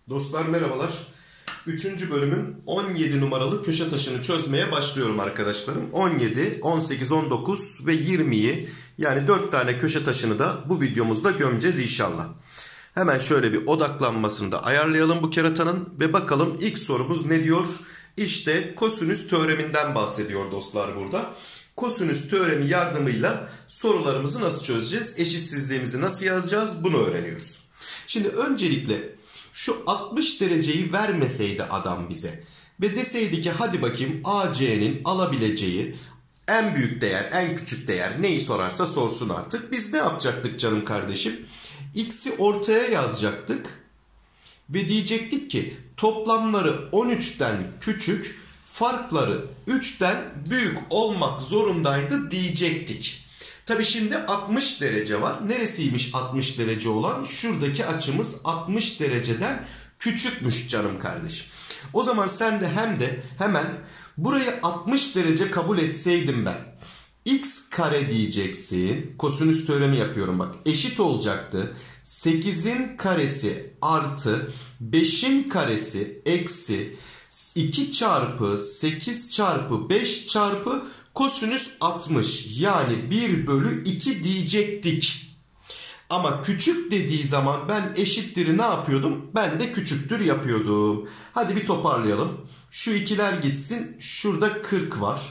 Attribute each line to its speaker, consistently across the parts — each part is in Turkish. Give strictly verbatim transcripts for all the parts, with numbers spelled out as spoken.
Speaker 1: Dostlar merhabalar. Üçüncü bölümün on yedi numaralı köşe taşını çözmeye başlıyorum arkadaşlarım. on yedi, on sekiz, on dokuz ve yirmiyi yani dört tane köşe taşını da bu videomuzda gömeceğiz inşallah. Hemen şöyle bir odaklanmasını da ayarlayalım bu keratanın ve bakalım ilk sorumuz ne diyor? İşte kosinüs teoreminden bahsediyor dostlar burada. Kosinüs teoremi yardımıyla sorularımızı nasıl çözeceğiz? Eşitsizliğimizi nasıl yazacağız? Bunu öğreniyoruz. Şimdi öncelikle şu altmış dereceyi vermeseydi adam bize ve deseydi ki hadi bakayım A C'nin alabileceği en büyük değer, en küçük değer neyi sorarsa sorsun artık. Biz ne yapacaktık canım kardeşim? X'i ortaya yazacaktık ve diyecektik ki toplamları on üçten küçük, farkları üçten büyük olmak zorundaydı diyecektik. Tabi şimdi altmış derece var. Neresiymiş altmış derece olan? Şuradaki açımız altmış dereceden küçükmüş canım kardeşim. O zaman sen de hem de hemen burayı altmış derece kabul etseydim ben. X kare diyeceksin. Kosinüs teoremi yapıyorum bak. Eşit olacaktı. sekizin karesi artı beşin karesi eksi iki çarpı sekiz çarpı beş çarpı kosinüs altmış. Yani bir bölü iki diyecektik. Ama küçük dediği zaman ben eşittir'i ne yapıyordum? Ben de küçüktür yapıyordum. Hadi bir toparlayalım. Şu ikiler gitsin. Şurada kırk var.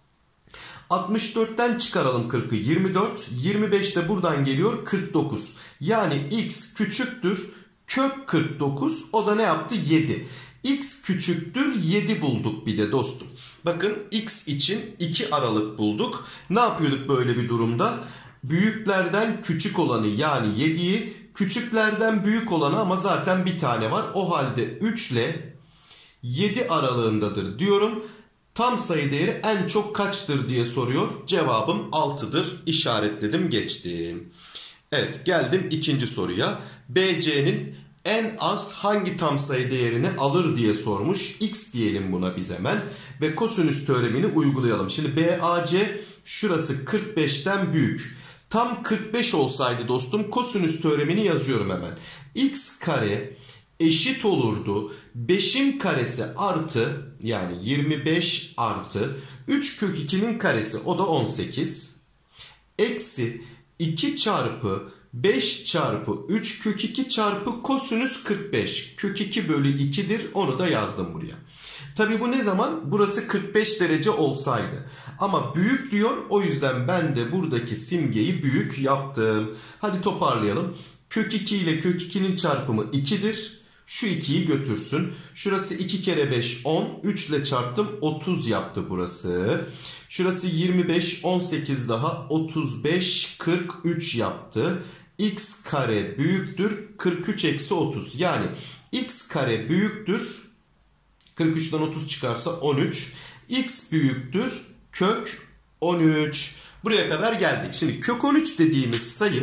Speaker 1: altmış dörtten çıkaralım kırkı. yirmi dört. yirmi beş de buradan geliyor. kırk dokuz. Yani x küçüktür. Kök kırk dokuz. O da ne yaptı? yedi. X küçüktür yedi bulduk bir de dostum. Bakın x için iki aralık bulduk. Ne yapıyorduk böyle bir durumda? Büyüklerden küçük olanı yani yediyi, küçüklerden büyük olanı ama zaten bir tane var. O halde üç ile yedi aralığındadır diyorum. Tam sayı değeri en çok kaçtır diye soruyor. Cevabım altıdır. İşaretledim geçtim. Evet geldim ikinci soruya. B C'nin en az hangi tam sayı değerini alır diye sormuş. X diyelim buna biz hemen. Ve kosinüs teoremini uygulayalım. Şimdi B A C şurası kırk beşten büyük. Tam kırk beş olsaydı dostum kosinüs teoremini yazıyorum hemen. X kare eşit olurdu. beşin karesi artı yani yirmi beş artı üç kök ikinin karesi o da on sekiz. Eksi iki çarpı beş çarpı üç kök iki çarpı kosinüs kırk beş. Kök iki bölü iki'dir. Onu da yazdım buraya. Tabi bu ne zaman? Burası kırk beş derece olsaydı. Ama büyük diyor. O yüzden ben de buradaki simgeyi büyük yaptım. Hadi toparlayalım. Kök iki ile kök ikinin çarpımı iki'dir. Şu ikiyi götürsün. Şurası iki kere beş on. üç ile çarptım. otuz yaptı burası. Şurası yirmi beş. on sekiz daha. otuz beş. kırk üç yaptı. X kare büyüktür. kırk üç eksi otuz. Yani x kare büyüktür. kırk üçten otuz çıkarsa on üç. X büyüktür. Kök on üç. Buraya kadar geldik. Şimdi kök on üç dediğimiz sayı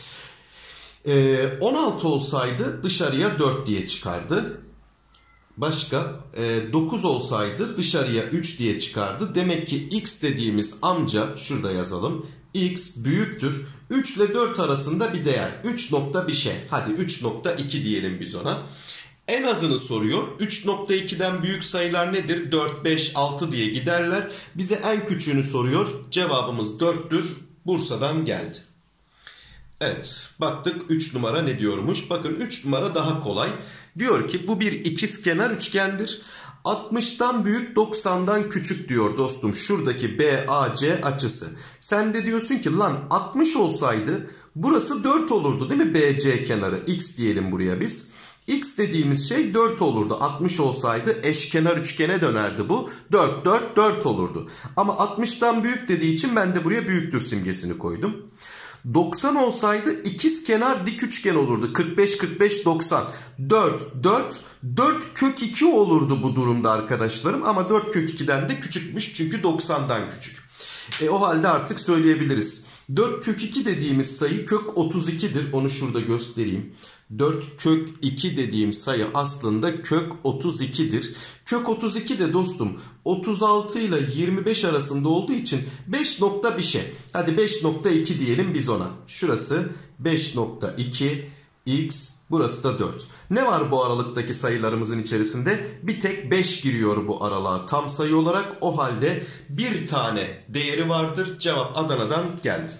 Speaker 1: on altı olsaydı dışarıya dört diye çıkardı. Başka dokuz olsaydı dışarıya üç diye çıkardı. Demek ki x dediğimiz amca şurada yazalım. X büyüktür. üç ile dört arasında bir değer. üç nokta bir şey. Hadi üç nokta iki diyelim biz ona. En azını soruyor. üç nokta iki'den büyük sayılar nedir? dört, beş, altı diye giderler. Bize en küçüğünü soruyor. Cevabımız dört'tür. Bursa'dan geldi. Evet baktık üç numara ne diyormuş. Bakın üç numara daha kolay. Diyor ki bu bir ikizkenar üçgendir. altmıştan büyük doksandan küçük diyor dostum. Şuradaki B A C açısı. Sen de diyorsun ki lan altmış olsaydı burası dört olurdu değil mi B C kenarı? X diyelim buraya biz. X dediğimiz şey dört olurdu. altmış olsaydı eşkenar üçgene dönerdi bu. dört, dört, dört olurdu. Ama altmıştan büyük dediği için ben de buraya büyüktür simgesini koydum. doksan olsaydı ikizkenar dik üçgen olurdu. kırk beş, kırk beş, doksan. dört, dört, dört kök iki olurdu bu durumda arkadaşlarım. Ama dört kök iki'den de küçükmüş çünkü doksandan küçük. E, o halde artık söyleyebiliriz. dört kök iki dediğimiz sayı kök otuz iki'dir. Onu şurada göstereyim. dört kök iki dediğim sayı aslında kök otuz iki'dir. Kök otuz iki de dostum otuz altı ile yirmi beş arasında olduğu için beş nokta bir şey. Hadi beş nokta iki diyelim biz ona. Şurası beş nokta iki x Burası da dört. Ne var bu aralıktaki sayılarımızın içerisinde? Bir tek beş giriyor bu aralığa tam sayı olarak. O halde bir tane değeri vardır. Cevap Adana'dan geldi.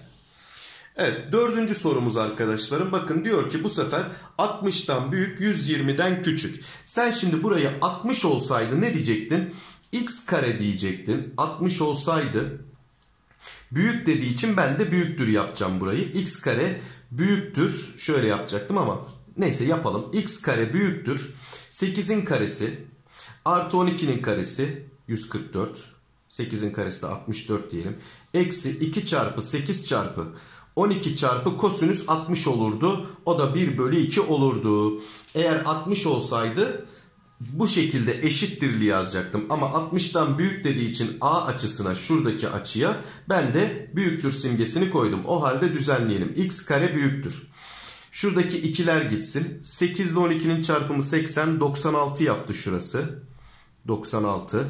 Speaker 1: Evet, dördüncü sorumuz arkadaşlarım. Bakın diyor ki bu sefer altmıştan büyük, yüz yirmiden küçük. Sen şimdi buraya altmış olsaydı ne diyecektin? X kare diyecektin. altmış olsaydı büyük dediği için ben de büyüktür yapacağım burayı. X kare büyüktür. Şöyle yapacaktım ama neyse yapalım. X kare büyüktür. sekizin karesi artı on ikinin karesi yüz kırk dört. sekizin karesi de altmış dört diyelim. Eksi iki çarpı sekiz çarpı on iki çarpı kosinüs altmış olurdu. O da bir bölü iki olurdu. Eğer altmış olsaydı bu şekilde eşittirli yazacaktım. Ama altmıştan büyük dediği için A açısına, şuradaki açıya ben de büyüktür simgesini koydum. O halde düzenleyelim. X kare büyüktür. Şuradaki ikiler gitsin. sekiz ile on ikinin çarpımı seksen. doksan altı yaptı şurası. doksan altı.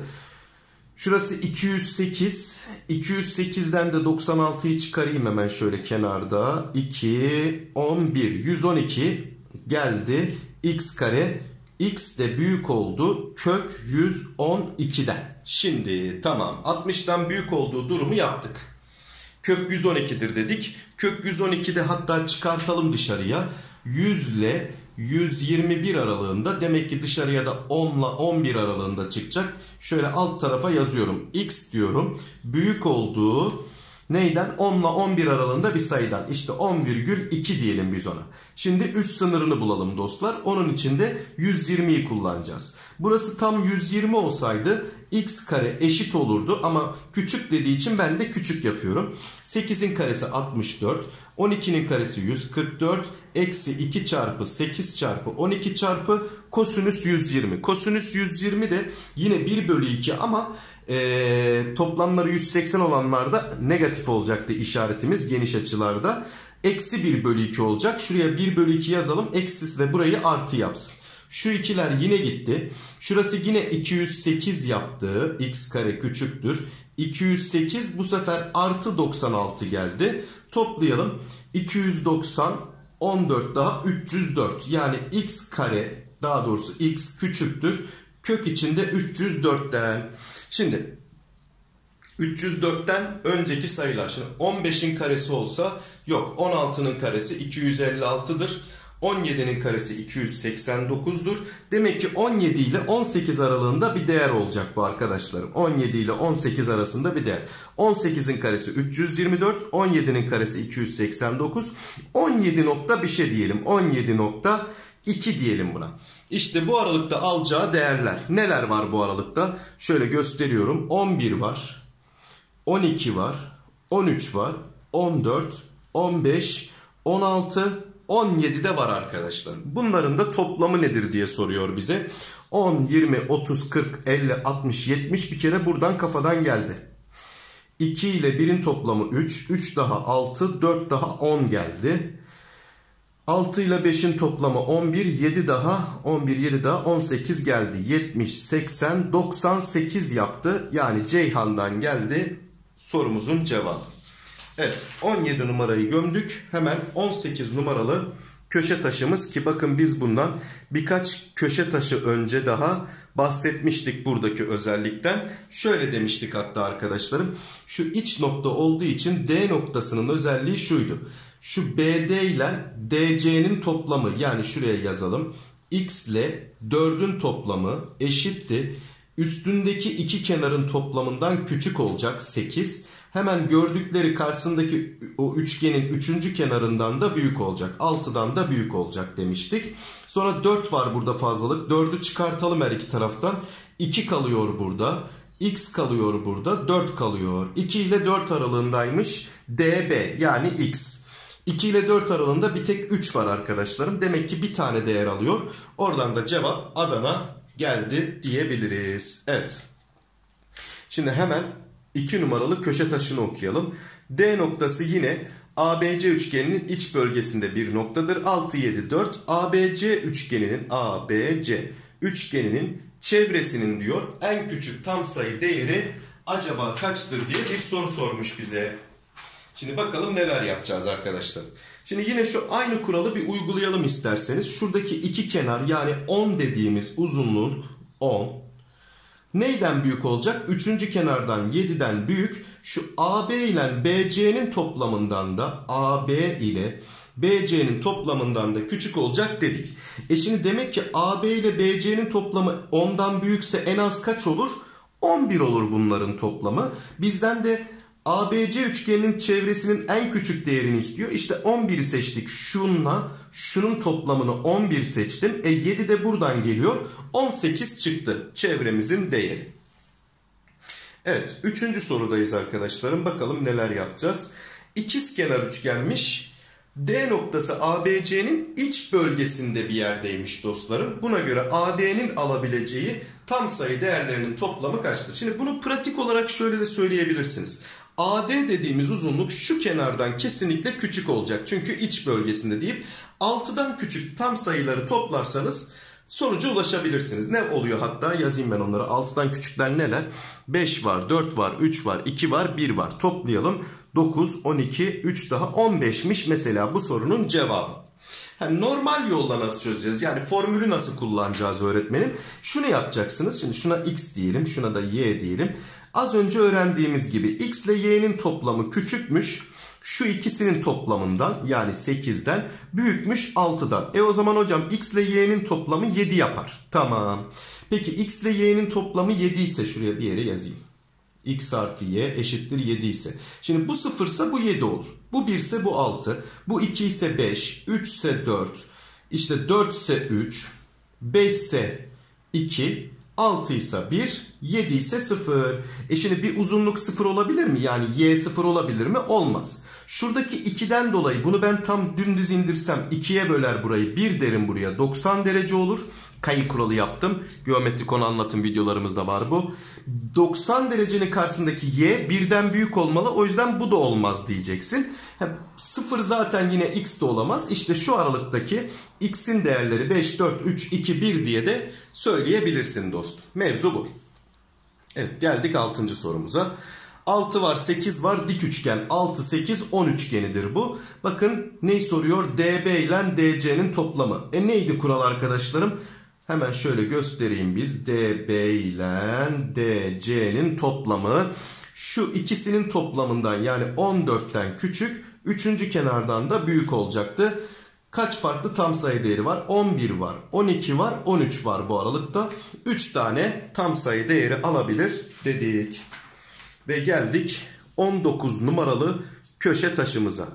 Speaker 1: Şurası iki yüz sekiz. iki yüz sekizden de doksan altıyı çıkarayım hemen şöyle kenarda. iki, on bir. yüz on iki geldi. X kare. X de büyük oldu. Kök yüz on ikiden. Şimdi tamam. altmıştan büyük olduğu durumu yaptık. Kök yüz on ikidir dedik. Kök yüz on ikide hatta çıkartalım dışarıya. yüz ile yüz yirmi bir aralığında, demek ki dışarıya da on ile on bir aralığında çıkacak. Şöyle alt tarafa yazıyorum. X diyorum. Büyük olduğu neyden? on ile on bir aralığında bir sayıdan. İşte on virgül iki diyelim biz ona. Şimdi üst sınırını bulalım dostlar. Onun için de yüz yirmiyi kullanacağız. Burası tam yüz yirmi olsaydı x kare eşit olurdu ama küçük dediği için ben de küçük yapıyorum. sekizin karesi altmış dört. on ikinin karesi yüz kırk dört. Eksi iki çarpı sekiz çarpı on iki çarpı kosinüs yüz yirmi. Kosinüs yüz yirmi de yine bir bölü iki ama e, toplamları yüz seksen olanlarda negatif olacaktı işaretimiz geniş açılarda. Eksi bir bölü iki olacak. Şuraya bir bölü iki yazalım. Eksisi de burayı artı yapsın. Şu ikiler yine gitti. Şurası yine iki yüz sekiz yaptı. X kare küçüktür. iki yüz sekiz bu sefer artı doksan altı geldi. Toplayalım. iki yüz doksan, on dört daha üç yüz dört. Yani x kare, daha doğrusu x küçüktür. Kök içinde üç yüz dörtten. Şimdi üç yüz dörtten önceki sayılar. Şimdi on beşin karesi olsa yok. on altının karesi iki yüz elli altıdır. on yedinin karesi iki yüz seksen dokuzdur. Demek ki on yedi ile on sekiz aralığında bir değer olacak bu arkadaşlarım. on yedi ile on sekiz arasında bir değer. on sekizin karesi üç yüz yirmi dört. on yedinin karesi iki yüz seksen dokuz. on yedi nokta bir şey diyelim. on yedi nokta iki diyelim buna. İşte bu aralıkta alacağı değerler. Neler var bu aralıkta? Şöyle gösteriyorum. on bir var. on iki var. on üç var. on dört, on beş, on altı, on yedi de var arkadaşlar. Bunların da toplamı nedir diye soruyor bize. on, yirmi, otuz, kırk, elli, altmış, yetmiş bir kere buradan kafadan geldi. iki ile birin toplamı üç. üç daha altı, dört daha on geldi. altı ile beşin toplamı on bir. yedi daha on bir, yedi daha on sekiz geldi. yetmiş, seksen, doksan sekiz yaptı. Yani Ceyhan'dan geldi sorumuzun cevabı. Evet, on yedi numarayı gömdük. Hemen on sekiz numaralı köşe taşımız, ki bakın biz bundan birkaç köşe taşı önce daha bahsetmiştik buradaki özellikten. Şöyle demiştik hatta arkadaşlarım. Şu iç nokta olduğu için D noktasının özelliği şuydu. Şu B D ile D C'nin toplamı, yani şuraya yazalım. X ile dördün toplamı eşitti. Üstündeki iki kenarın toplamından küçük olacak sekiz. Hemen gördükleri karşısındaki o üçgenin üçüncü kenarından da büyük olacak. altıdan da büyük olacak demiştik. Sonra dört var burada fazlalık. dördü çıkartalım her iki taraftan. iki kalıyor burada. X kalıyor burada. dört kalıyor. iki ile dört aralığındaymış D B, yani X. iki ile dört aralığında bir tek üç var arkadaşlarım. Demek ki bir tane değer alıyor. Oradan da cevap Adana geldi diyebiliriz. Evet. Şimdi hemen iki numaralı köşe taşını okuyalım. D noktası yine A B C üçgeninin iç bölgesinde bir noktadır. altı, yedi, dört. A B C üçgeninin A B C üçgeninin çevresinin diyor en küçük tam sayı değeri acaba kaçtır diye bir soru sormuş bize. Şimdi bakalım neler yapacağız arkadaşlar. Şimdi yine şu aynı kuralı bir uygulayalım isterseniz. Şuradaki iki kenar yani on dediğimiz uzunluğun on. Neyden büyük olacak? Üçüncü kenardan yediden büyük. Şu A B ile B C'nin toplamından da A B ile B C'nin toplamından da küçük olacak dedik. E şimdi demek ki A B ile B C'nin toplamı ondan büyükse en az kaç olur? on bir olur bunların toplamı. Bizden de A B C üçgeninin çevresinin en küçük değerini istiyor. İşte on biri seçtik. Şunla şunun toplamını on bir seçtim. E yedi de buradan geliyor. on sekiz çıktı çevremizin değeri. Evet, üçüncü sorudayız arkadaşlarım. Bakalım neler yapacağız. İkizkenar üçgenmiş. D noktası A B C'nin iç bölgesinde bir yerdeymiş dostlarım. Buna göre A D'nin alabileceği tam sayı değerlerinin toplamı kaçtır? Şimdi bunu pratik olarak şöyle de söyleyebilirsiniz. A D dediğimiz uzunluk şu kenardan kesinlikle küçük olacak. Çünkü iç bölgesinde deyip altıdan küçük tam sayıları toplarsanız sonuca ulaşabilirsiniz. Ne oluyor hatta yazayım ben onları. altıdan küçükler neler? beş var, dört var, üç var, iki var, bir var. Toplayalım. dokuz, on iki, üç daha on beşmiş mesela bu sorunun cevabı. Yani normal yolla nasıl çözeceğiz? Yani formülü nasıl kullanacağız öğretmenim? Şunu yapacaksınız. Şimdi şuna x diyelim, şuna da y diyelim. Az önce öğrendiğimiz gibi x ile y'nin toplamı küçükmüş. Şu ikisinin toplamından yani sekizden büyükmüş altıdan. E o zaman hocam x ile y'nin toplamı yedi yapar. Tamam. Peki x ile y'nin toplamı yedi ise şuraya bir yere yazayım. X artı y eşittir yedi ise. Şimdi bu sıfır ise bu yedi olur. Bu bir ise bu altı. Bu iki ise beş. üç ise dört. İşte dört ise üç. beş ise iki. altı ise bir. yedi ise sıfır. E şimdi bir uzunluk sıfır olabilir mi? Yani y sıfır olabilir mi? Olmaz. Şuradaki ikiden dolayı bunu ben tam dümdüz indirsem ikiye böler burayı. bir derim buraya. doksan derece olur. Kayı kuralı yaptım. Geometri konu anlatım videolarımızda var bu. doksan derecenin karşısındaki y birden büyük olmalı. O yüzden bu da olmaz diyeceksin. sıfır zaten yine x de olamaz. İşte şu aralıktaki x'in değerleri beş, dört, üç, iki, bir diye de söyleyebilirsin dostum. Mevzu bu. Evet, geldik altıncı sorumuza. altı var, sekiz var, dik üçgen. altı, sekiz, on üçgenidir bu. Bakın neyi soruyor? D B ile D C'nin toplamı. E neydi kural arkadaşlarım? Hemen şöyle göstereyim biz. D B ile D C'nin toplamı şu ikisinin toplamından yani on dörtten küçük, üçüncü kenardan da büyük olacaktı. Kaç farklı tam sayı değeri var? on bir var, on iki var, on üç var bu aralıkta. üç tane tam sayı değeri alabilir dedik. Ve geldik on dokuz numaralı köşe taşımıza.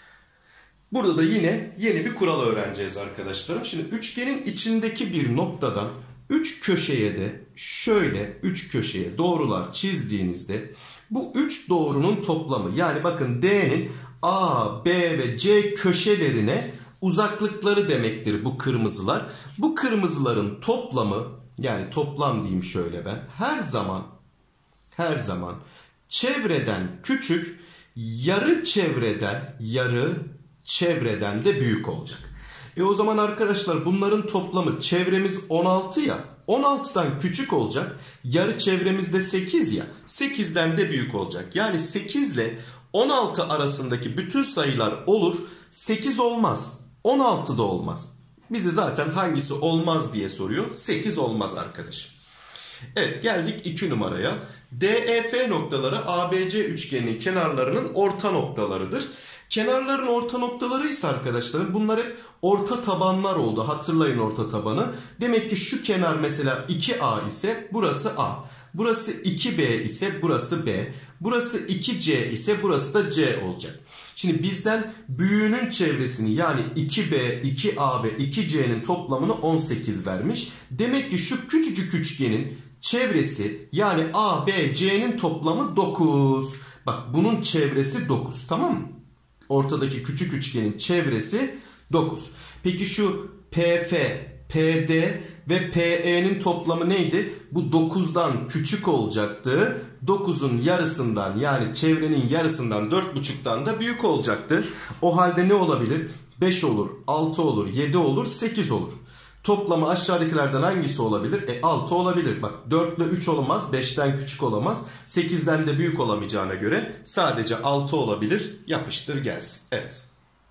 Speaker 1: Burada da yine yeni bir kural öğreneceğiz arkadaşlarım. Şimdi üçgenin içindeki bir noktadan üç köşeye de şöyle üç köşeye doğrular çizdiğinizde bu üç doğrunun toplamı yani bakın D'nin A, B ve C köşelerine uzaklıkları demektir bu kırmızılar. Bu kırmızıların toplamı yani toplam diyeyim şöyle ben her zaman her zaman çevreden küçük yarı çevreden yarı çevreden de büyük olacak. E o zaman arkadaşlar bunların toplamı çevremiz on altı ya. on altıdan küçük olacak. Yarı çevremizde sekiz ya. sekizden de büyük olacak. Yani sekiz ile on altı arasındaki bütün sayılar olur. sekiz olmaz. on altı da olmaz. Bize zaten hangisi olmaz diye soruyor. sekiz olmaz arkadaşım. Evet, geldik iki numaraya. D E F noktaları A B C üçgeninin kenarlarının orta noktalarıdır. Kenarların orta noktaları ise arkadaşlarım bunlar hep orta tabanlar oldu. Hatırlayın orta tabanı. Demek ki şu kenar mesela iki A ise burası A. Burası iki B ise burası B. Burası iki C ise burası da C olacak. Şimdi bizden büyüğünün çevresini yani iki B, iki A ve iki C'nin toplamını on sekiz vermiş. Demek ki şu küçücük üçgenin çevresi yani A, B, C'nin toplamı dokuz. Bak bunun çevresi dokuz, tamam mı? Ortadaki küçük üçgenin çevresi dokuz. Peki şu P F, P D ve P E'nin toplamı neydi? Bu dokuzdan küçük olacaktı. dokuzun yarısından yani çevrenin yarısından dört buçuktan da büyük olacaktı. O halde ne olabilir? beş olur, altı olur, yedi olur, sekiz olur. Toplamı aşağıdakilerden hangisi olabilir? E altı olabilir. Bak dört ile üç olmaz. beşten küçük olamaz. sekizden de büyük olamayacağına göre sadece altı olabilir. Yapıştır gelsin. Evet.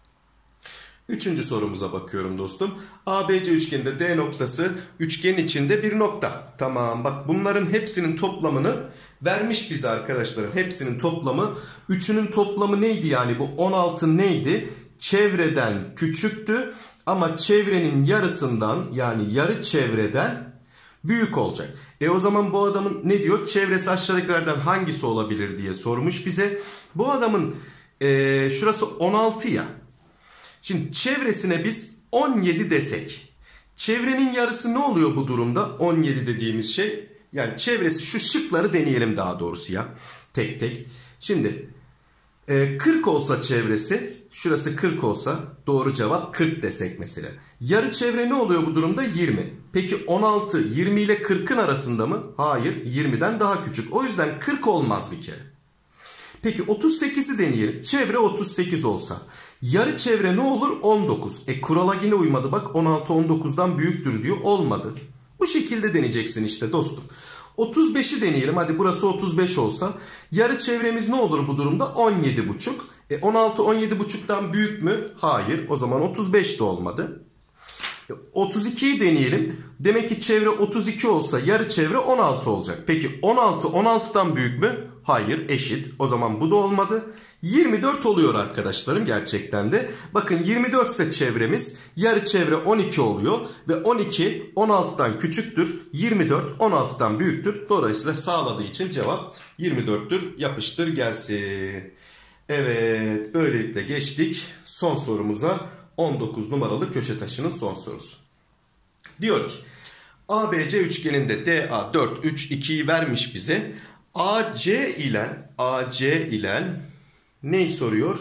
Speaker 1: Üçüncü sorumuza bakıyorum dostum. A B C üçgeninde D noktası üçgenin içinde bir nokta. Tamam bak bunların hepsinin toplamını vermiş bize arkadaşlarım. Hepsinin toplamı. Üçünün toplamı neydi yani bu on altı neydi? Çevreden küçüktü ama çevrenin yarısından yani yarı çevreden büyük olacak. E o zaman bu adamın ne diyor? Çevresi aşağıdakilerden hangisi olabilir diye sormuş bize. Bu adamın e, şurası on altı ya. Şimdi çevresine biz on yedi desek. Çevrenin yarısı ne oluyor bu durumda? on yedi dediğimiz şey. Yani çevresi şu şıkları deneyelim daha doğrusu ya. Tek tek. Şimdi e, kırk olsa çevresi. Şurası kırk olsa doğru cevap kırk desek mesela. Yarı çevre ne oluyor bu durumda? yirmi. Peki on altı yirmi ile kırkın arasında mı? Hayır, yirmiden daha küçük. O yüzden kırk olmaz bir kere. Peki otuz sekizi deneyelim. Çevre otuz sekiz olsa. Yarı çevre ne olur? on dokuz. E kurala yine uymadı bak. on altı on dokuzdan büyüktür diyor. Olmadı. Bu şekilde deneyeceksin işte dostum. otuz beşi deneyelim. Hadi burası otuz beş olsa. Yarı çevremiz ne olur bu durumda? on yedi buçuk. E on altı on yedi buçuktan büyük mü? Hayır. O zaman otuz beş de olmadı. E otuz ikiyi deneyelim. Demek ki çevre otuz iki olsa yarı çevre on altı olacak. Peki on altı on altıdan büyük mü? Hayır, eşit. O zaman bu da olmadı. yirmi dört oluyor arkadaşlarım gerçekten de. Bakın yirmi dört ise çevremiz, yarı çevre on iki oluyor ve on iki on altıdan küçüktür. yirmi dört on altıdan büyüktür. Dolayısıyla sağladığı için cevap yirmi dörttür. Yapıştır gelsin. Evet, böylelikle geçtik son sorumuza. on dokuz numaralı köşe taşının son sorusu. Diyor ki A B C üçgeninde D A dört üç ikiyi vermiş bize. A C ile A C ile neyi soruyor?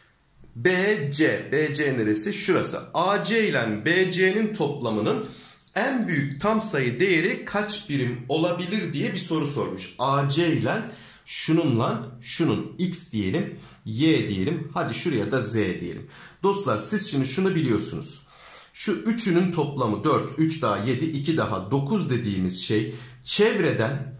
Speaker 1: B C. B C neresi? Şurası. A C ile B C'nin toplamının en büyük tam sayı değeri kaç birim olabilir diye bir soru sormuş. A C ile şununla şunun x diyelim, y diyelim. Hadi şuraya da z diyelim. Dostlar siz şimdi şunu biliyorsunuz. Şu üçünün toplamı dört, üç daha yedi, iki daha dokuz dediğimiz şey çevreden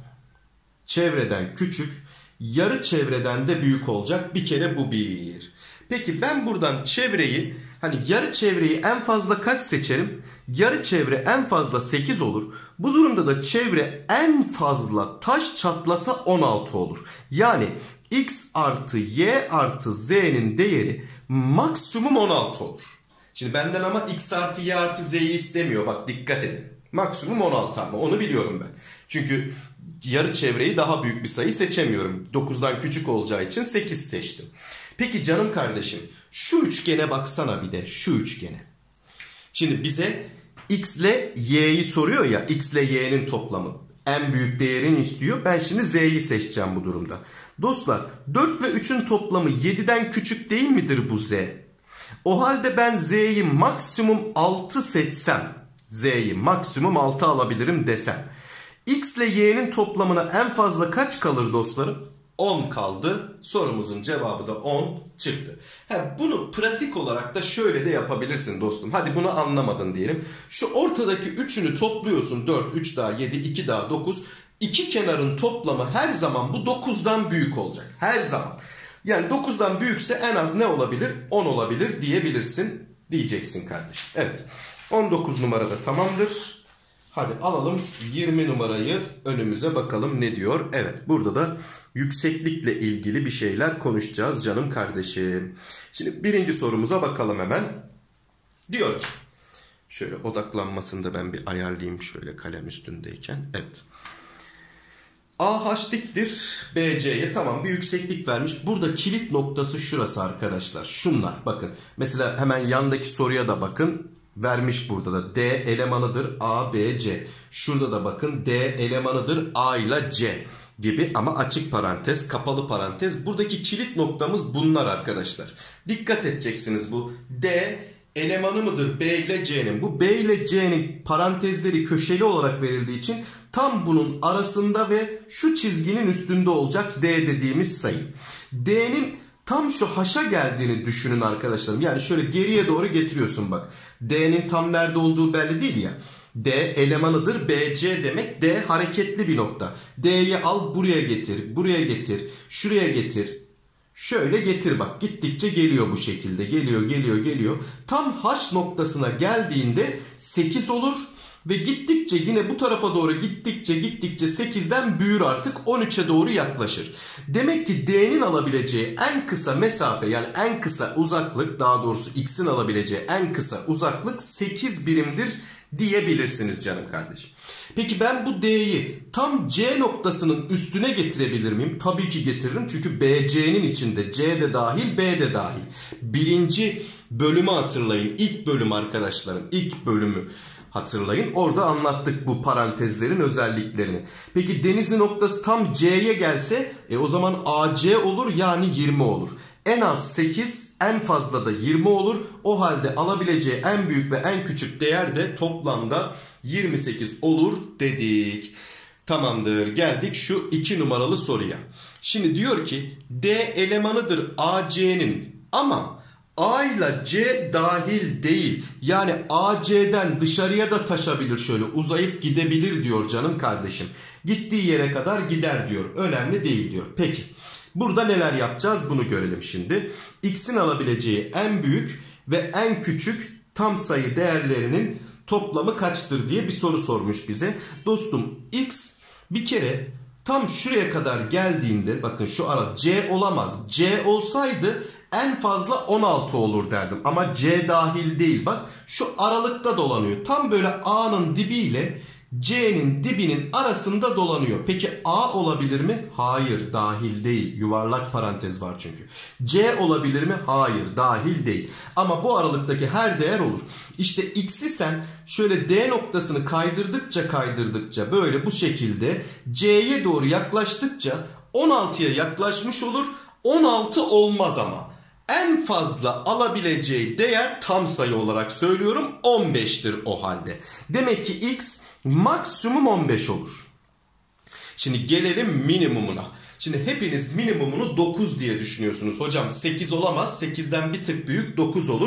Speaker 1: çevreden küçük, yarı çevreden de büyük olacak. Bir kere bu bir. Peki ben buradan çevreyi, hani yarı çevreyi en fazla kaç seçerim? Yarı çevre en fazla sekiz olur. Bu durumda da çevre en fazla taş çatlasa on altı olur. Yani x artı y artı z'nin değeri maksimum on altı olur. Şimdi benden ama x artı y artı z'yi istemiyor. Bak dikkat edin. Maksimum on altı ama onu biliyorum ben. Çünkü yarı çevreyi daha büyük bir sayı seçemiyorum. dokuzdan küçük olacağı için sekiz seçtim. Peki canım kardeşim şu üçgene baksana bir de şu üçgene. Şimdi bize x ile y'yi soruyor ya, x ile y'nin toplamı. En büyük değerini istiyor. Ben şimdi z'yi seçeceğim bu durumda. Dostlar dört ile üçün toplamı yediden küçük değil midir bu z? O halde ben z'yi maksimum altı seçsem, z'yi maksimum altı alabilirim desem. X ile y'nin toplamına en fazla kaç kalır dostlarım? on kaldı. Sorumuzun cevabı da on çıktı. Ha, bunu pratik olarak da şöyle de yapabilirsin dostum. Hadi bunu anlamadın diyelim. Şu ortadaki üçünü topluyorsun. dört, üç daha yedi, iki daha dokuz. İki kenarın toplamı her zaman bu dokuzdan büyük olacak. Her zaman. Yani dokuzdan büyükse en az ne olabilir? on olabilir diyebilirsin. Diyeceksin kardeşim. Evet. on dokuz numarada tamamdır. Hadi alalım yirmi numarayı önümüze bakalım ne diyor. Evet burada da yükseklikle ilgili bir şeyler konuşacağız canım kardeşim. Şimdi birinci sorumuza bakalım hemen. Diyor ki şöyle odaklanmasını da ben bir ayarlayayım şöyle kalem üstündeyken. Evet. A H diktir B C'ye tamam bir yükseklik vermiş. Burada kilit noktası şurası arkadaşlar. Şunlar bakın. Mesela hemen yandaki soruya da bakın. Vermiş burada da D elemanıdır A, B, C. Şurada da bakın D elemanıdır A ile C gibi ama açık parantez, kapalı parantez. Buradaki kilit noktamız bunlar arkadaşlar. Dikkat edeceksiniz bu D elemanı mıdır B ile C'nin? Bu B ile C'nin parantezleri köşeli olarak verildiği için tam bunun arasında ve şu çizginin üstünde olacak D dediğimiz sayı. D'nin tam şu haşa geldiğini düşünün arkadaşlarım. Yani şöyle geriye doğru getiriyorsun bak. D'nin tam nerede olduğu belli değil ya. D elemanıdır. B C demek. D hareketli bir nokta. D'yi al buraya getir. Buraya getir. Şuraya getir. Şöyle getir bak. Gittikçe geliyor bu şekilde. Geliyor geliyor geliyor. Tam H noktasına geldiğinde sekiz olur. Ve gittikçe yine bu tarafa doğru gittikçe gittikçe sekizden büyür artık on üçe doğru yaklaşır. Demek ki D'nin alabileceği en kısa mesafe yani en kısa uzaklık daha doğrusu X'in alabileceği en kısa uzaklık sekiz birimdir diyebilirsiniz canım kardeşim. Peki ben bu D'yi tam C noktasının üstüne getirebilir miyim? Tabii ki getiririm çünkü B C'nin içinde C de dahil B de dahil. Birinci bölümü hatırlayın, ilk bölüm arkadaşlarım, ilk bölümü. Hatırlayın. Orada anlattık bu parantezlerin özelliklerini. Peki Denizli noktası tam C'ye gelse e o zaman A C olur yani yirmi olur. En az sekiz en fazla da yirmi olur. O halde alabileceği en büyük ve en küçük değer de toplamda yirmi sekiz olur dedik. Tamamdır. Geldik şu iki numaralı soruya. Şimdi diyor ki D elemanıdır A C'nin ama A ile C dahil değil. Yani A C'den dışarıya da taşabilir şöyle uzayıp gidebilir diyor canım kardeşim. Gittiği yere kadar gider diyor. Önemli değil diyor. Peki burada neler yapacağız bunu görelim şimdi. X'in alabileceği en büyük ve en küçük tam sayı değerlerinin toplamı kaçtır diye bir soru sormuş bize. Dostum X bir kere tam şuraya kadar geldiğinde bakın şu ara C olamaz. C olsaydı en fazla on altı olur derdim. Ama C dahil değil bak. Şu aralıkta dolanıyor. Tam böyle A'nın dibiyle C'nin dibinin arasında dolanıyor. Peki A olabilir mi? Hayır dahil değil. Yuvarlak parantez var çünkü. C olabilir mi? Hayır dahil değil. Ama bu aralıktaki her değer olur. İşte X'i sen şöyle D noktasını kaydırdıkça kaydırdıkça böyle bu şekilde C'ye doğru yaklaştıkça on altıya yaklaşmış olur. on altı olmaz ama. En fazla alabileceği değer tam sayı olarak söylüyorum on beştir o halde. Demek ki X maksimum on beş olur. Şimdi gelelim minimumuna. Şimdi hepiniz minimumunu dokuz diye düşünüyorsunuz. Hocam sekiz olamaz. sekizden bir tık büyük dokuz olur.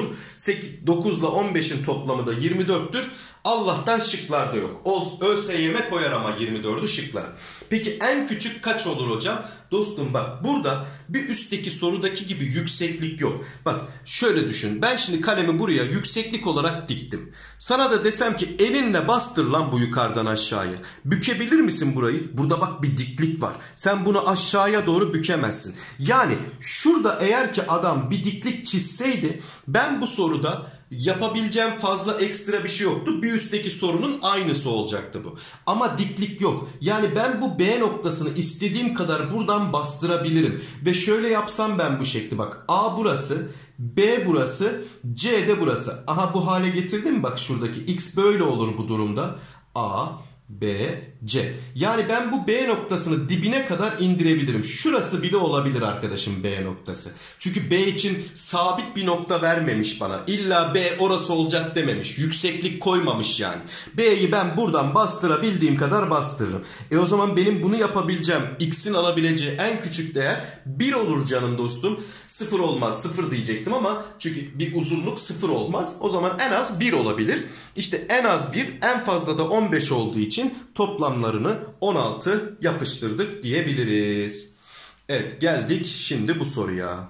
Speaker 1: dokuz ile on beşin toplamı da yirmi dörttür. Allah'tan şıklarda yok. ÖSYM koyar ama yirmi dördü şıklara. Peki en küçük kaç olur hocam? Dostum bak burada bir üstteki sorudaki gibi yükseklik yok. Bak şöyle düşün. Ben şimdi kalemi buraya yükseklik olarak diktim. Sana da desem ki elinle bastır lan bu yukarıdan aşağıya. Bükebilir misin burayı? Burada bak bir diklik var. Sen bunu aşağıya doğru bükemezsin. Yani şurada eğer ki adam bir diklik çizseydi ben bu soruda yapabileceğim fazla ekstra bir şey yoktu. Bir üstteki sorunun aynısı olacaktı bu. Ama diklik yok. Yani ben bu B noktasını istediğim kadar buradan bastırabilirim. Ve şöyle yapsam ben bu şekli bak. A burası, B burası, C de burası. Aha bu hale getirdim mi? Bak şuradaki X böyle olur bu durumda. A, B, C. Yani ben bu B noktasını dibine kadar indirebilirim. Şurası bile olabilir arkadaşım B noktası. Çünkü B için sabit bir nokta vermemiş bana. İlla B orası olacak dememiş. Yükseklik koymamış yani. B'yi ben buradan bastırabildiğim kadar bastırırım. E o zaman benim bunu yapabileceğim X'in alabileceği en küçük değer bir olur canım dostum. sıfır olmaz. sıfır diyecektim ama çünkü bir uzunluk sıfır olmaz. O zaman en az bir olabilir. İşte en az bir en fazla da on beş olduğu için toplamlarını on altı yapıştırdık diyebiliriz. Evet geldik şimdi bu soruya.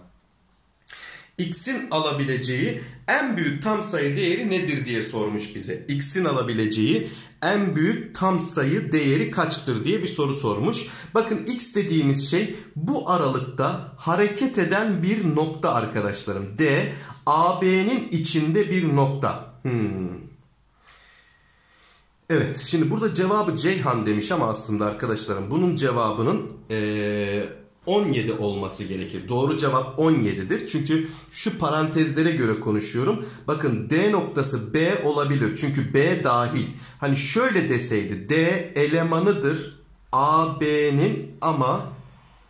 Speaker 1: X'in alabileceği en büyük tam sayı değeri nedir diye sormuş bize. X'in alabileceği en büyük tam sayı değeri kaçtır diye bir soru sormuş. Bakın X dediğimiz şey bu aralıkta hareket eden bir nokta arkadaşlarım. D, A B'nin içinde bir nokta. Hmm. Evet şimdi burada cevabı Ceyhan demiş ama aslında arkadaşlarım bunun cevabının ee, on yedi olması gerekir. Doğru cevap on yedidir. Çünkü şu parantezlere göre konuşuyorum. Bakın D noktası B olabilir. Çünkü B dahil. Hani şöyle deseydi D elemanıdır A B'nin ama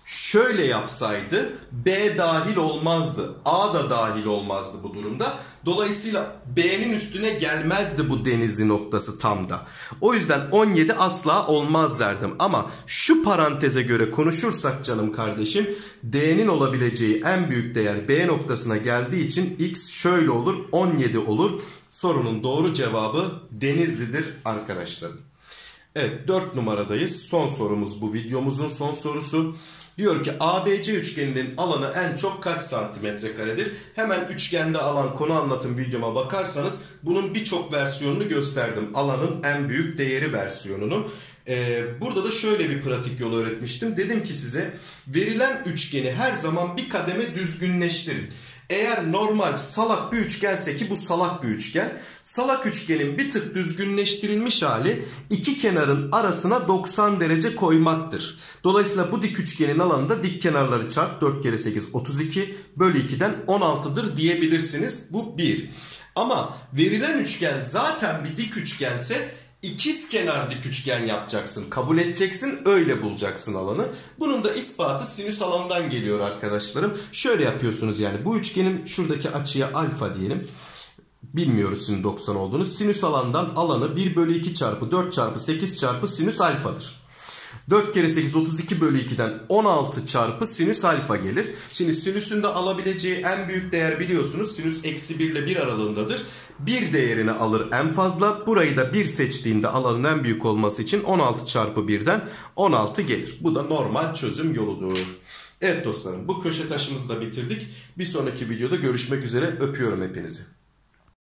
Speaker 1: Şöyle yapsaydı B dahil olmazdı. A da dahil olmazdı bu durumda. Dolayısıyla B'nin üstüne gelmezdi bu Denizli noktası tam da. O yüzden on yedi asla olmaz derdim. Ama şu paranteze göre konuşursak canım kardeşim, D'nin olabileceği en büyük değer B noktasına geldiği için X şöyle olur, on yedi olur. Sorunun doğru cevabı Denizli'dir arkadaşlarım. Evet, dört numaradayız. Son sorumuz, bu videomuzun son sorusu. Diyor ki A B C üçgeninin alanı en çok kaç santimetre karedir? Hemen üçgende alan konu anlatım videoma bakarsanız bunun birçok versiyonunu gösterdim. Alanın en büyük değeri versiyonunu. Ee, burada da şöyle bir pratik yol öğretmiştim. Dedim ki size, verilen üçgeni her zaman bir kademe düzgünleştirin. Eğer normal salak bir üçgense, ki bu salak bir üçgen, salak üçgenin bir tık düzgünleştirilmiş hali iki kenarın arasına doksan derece koymaktır. Dolayısıyla bu dik üçgenin alanında dik kenarları çarp, dört kere sekiz otuz iki bölü iki'den on altı'dır diyebilirsiniz. Bu bir. Ama verilen üçgen zaten bir dik üçgense İkiz kenar dik üçgen yapacaksın. Kabul edeceksin. Öyle bulacaksın alanı. Bunun da ispatı sinüs alandan geliyor arkadaşlarım. Şöyle yapıyorsunuz yani. Bu üçgenin şuradaki açıya alfa diyelim. Bilmiyoruz şimdi doksan olduğunu. Sinüs alandan alanı bir bölü iki çarpı dört çarpı sekiz çarpı sinüs alfadır. dört kere sekiz otuz iki bölü iki'den on altı çarpı sinüs alfa gelir. Şimdi sinüsün de alabileceği en büyük değer biliyorsunuz. Sinüs eksi bir ile bir aralığındadır. bir değerini alır en fazla. Burayı da bir seçtiğinde alanın en büyük olması için on altı çarpı bir'den on altı gelir. Bu da normal çözüm yoludur. Evet dostlarım, bu köşe taşımızı da bitirdik. Bir sonraki videoda görüşmek üzere. Öpüyorum hepinizi.